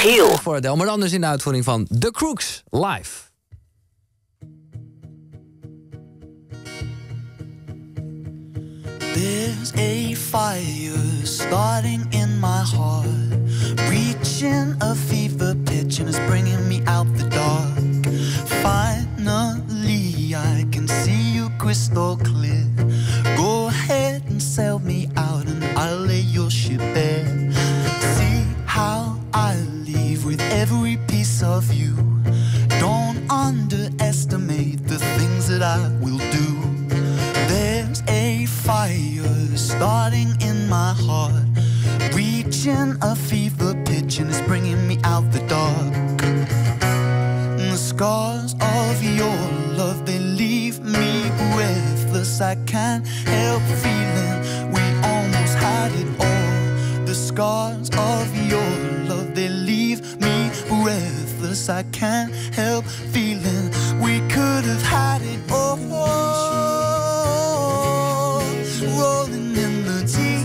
GIEL. Voor Adele, maar anders in de uitvoering van The Crookes live. There's a fire starting in my heart, reaching a fever pitch and it's bringing me out the dark. Finally I can see you crystal clear. Go ahead and sell me out and I'll lay your ship bare. See how I leave with every piece of you. Don't underestimate the things that I will do. There's a fire starting in my heart, reaching a fever pitch and it's bringing me out the dark. And the scars of your love, they leave me breathless. I can't help feeling we almost had it all. The scars of your love, they leave me breathless. I can't help feeling we could have had it all. Rolling in the deep,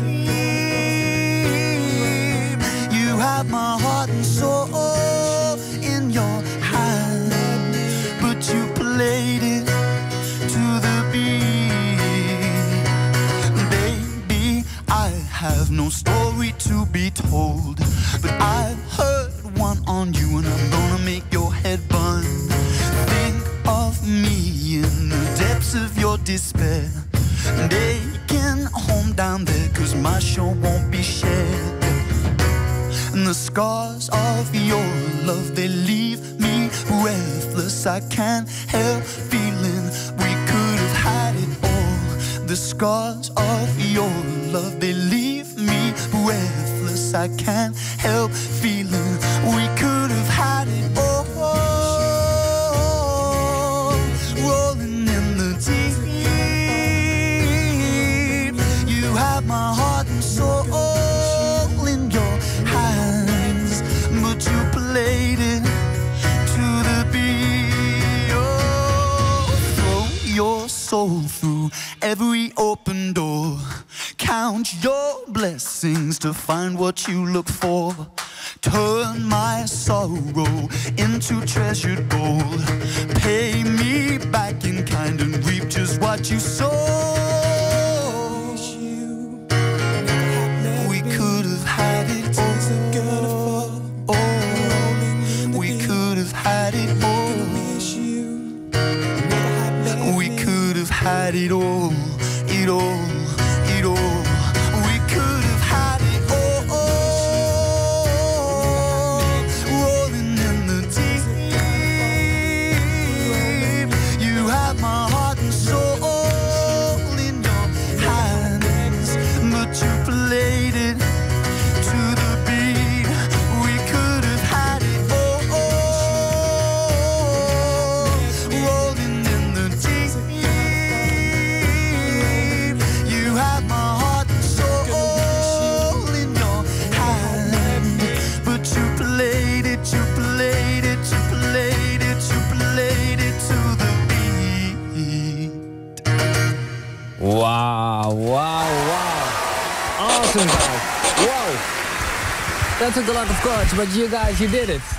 you have my heart and soul in your hand, but you played it to the beat. Baby, I have no story to be told, but I've heard one on you and I'm gonna make your head burn. Think of me in the depths of your despair, taking home down there, 'cause my show won't be shared. And the scars of your love, they leave me breathless. I can't help feeling we could have had it all. The scars of your love, they leave me breathless. I can't help feeling we could have had it all. Rolling in the deep, my heart and soul in your hands, but you played it to the beat. Oh, throw your soul through every open door. Count your blessings to find what you look for. Turn my sorrow into treasured gold. Pay me back in kind and reap just what you sow. Had it all, it all, it all. We could have had it all. Rolling in the deep, you have my heart and soul in your hands, but you played it to the beat. We could have had it all. Rolling in the deep. Wow, wow, wow. Awesome, guys. Wow. That took a lot of courage, but you guys, you did it.